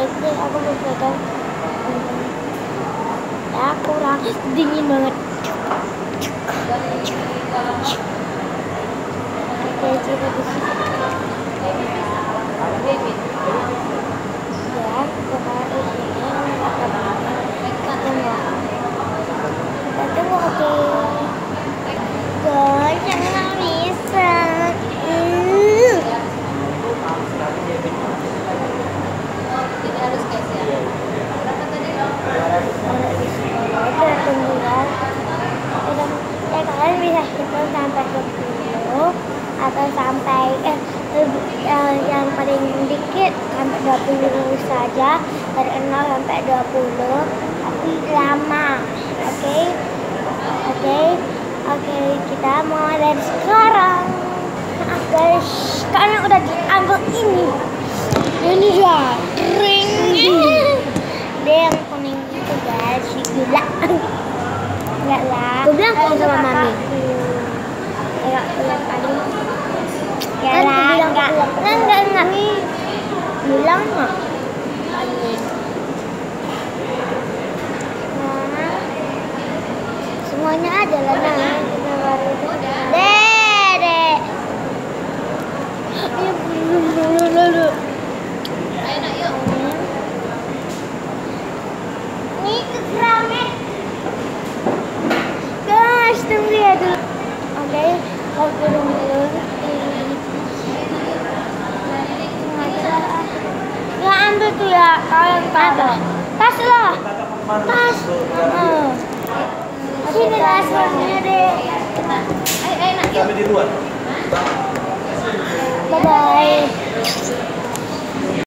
Jadi aku mau pegang. Ya kurang dingin banget. Oke, coba di sini. Ya, coba di sini. Kita tunggu, oke. Guys, jangan bisa. Jadi harus cash ya. Berapa tadi? Kita tunggu ya. Kalian bisa hitung sampai 20 atau sampai yang paling dikit sampai 20 saja, dari 0 sampai 20, tapi lama. Oke, kita mulai dari sekarang. Maaf guys, karena udah diambil ini dia ring dia yang kuning itu guys, gila. Enggak lah, gue bilang kok sama mami enggak kali ya lah, enggak bilang mah semuanya ada lah. Dede dulu Ayo nak yuk. ini keramnya guys, tunggu ya dulu. Oke, kalau turun dulu. Ya ambil tuh ya, kalian apa? Tas lah, tas. Sini tasnya deh. Ayo nak yuk. Sampai di luar. Bye bye.